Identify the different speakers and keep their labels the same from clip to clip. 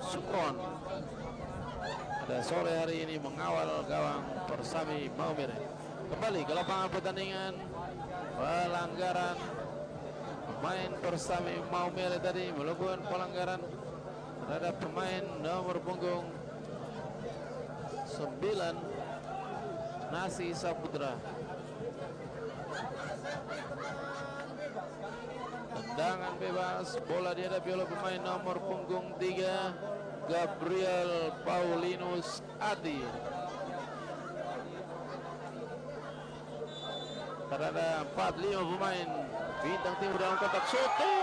Speaker 1: Sukron pada sore hari ini mengawal gawang Persami Maumere. Kembali ke lapangan pertandingan. Pelanggaran pemain Persami Maumere tadi melakukan pelanggaran terhadap pemain nomor punggung 9 Nasi Saputra. Tendangan bebas, bola dihadapi oleh pemain nomor punggung 3 Gabriel Paulinus Adi. Ada 4-5 pemain Bintang Timur dalam kotak shooting.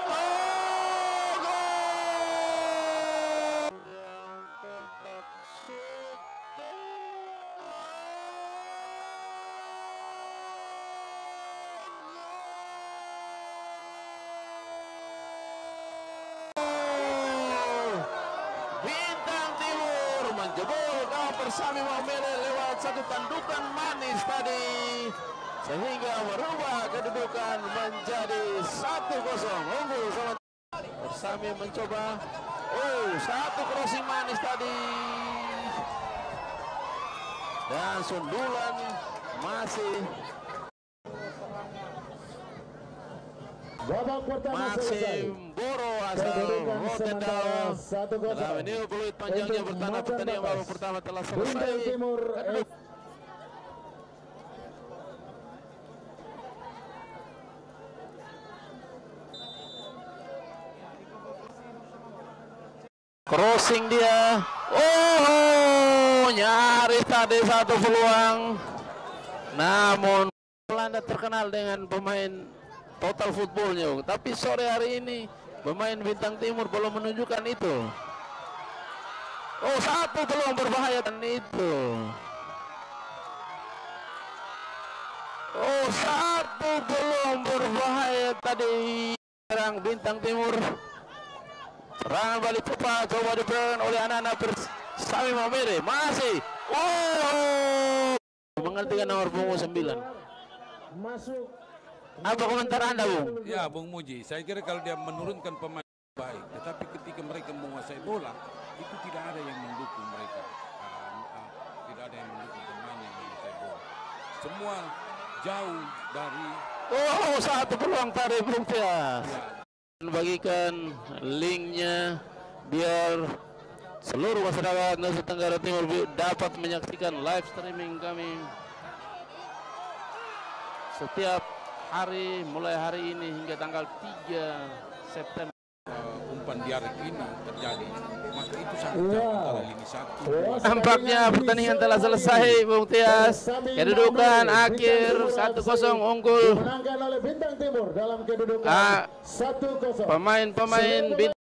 Speaker 1: Bintang Timur menjebol gawang Persami Maumere lewat satu tandukan manis tadi, sehingga merubah kedudukan menjadi 1-0 unggul sama Persami. Mencoba satu crossing manis tadi dan sundulan masih Boro asal Rotendao. Dalam ini peluit panjangnya bertanah pertandingan babak pertama telah selesai. Crossing dia, nyaris tadi satu peluang, namun Belanda terkenal dengan pemain total footballnya, tapi sore hari ini pemain Bintang Timur belum menunjukkan itu. Satu peluang berbahaya dan itu. Satu peluang berbahaya tadi serang Bintang Timur. Serangan balik cepat coba diberikan oleh anak-anak Persami Maumere. Masih menghentikan nomor punggung 9.
Speaker 2: Masuk.
Speaker 1: Apa komentar Anda, Bung?
Speaker 3: Ya, Bung Muji, saya kira kalau dia menurunkan pemain baik, tetapi ketika mereka menguasai bola, itu tidak ada yang mendukung mereka. Tidak ada yang mendukung pemain yang menguasai bola. Semua jauh dari.
Speaker 1: Satu peluang tadi, Bung Tias. Bagikan linknya biar seluruh masyarakat Nusa Tenggara Timur dapat menyaksikan live streaming kami setiap hari mulai hari ini hingga tanggal 3 September.
Speaker 3: Umpan diarek ini terjadi, maka itu sangat jauh antara lini satu.
Speaker 1: Nampaknya pertandingan telah selesai, Bung Tias. Kedudukan akhir 1-0 unggul.
Speaker 2: Dimenangkan oleh Bintang Timur dalam kedudukan 1-0.
Speaker 1: Pemain-pemain